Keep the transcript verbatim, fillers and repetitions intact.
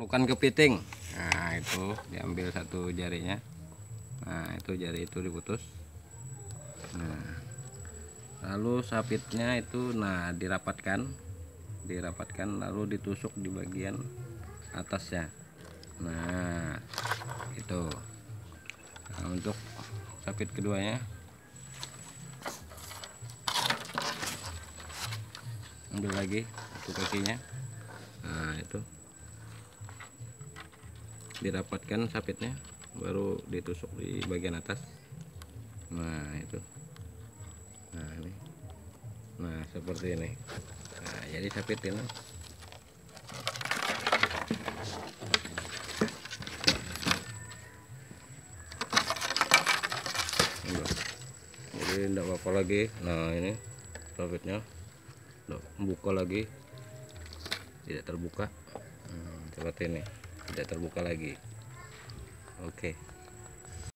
Lukan kepiting. Nah itu diambil satu jarinya. Nah itu jari itu diputus. Nah lalu sapitnya itu nah dirapatkan dirapatkan lalu ditusuk di bagian atasnya. Nah itu. Nah, untuk sapit keduanya ambil lagi satu kakinya. Nah itu dirapatkan sapitnya baru ditusuk di bagian atas. Nah itu. Nah ini. Nah seperti ini. Nah jadi sapit ini jadi tidak apa-apa lagi. Nah ini sapitnya buka lagi, tidak terbuka. Hmm, seperti ini, tidak terbuka lagi. Oke.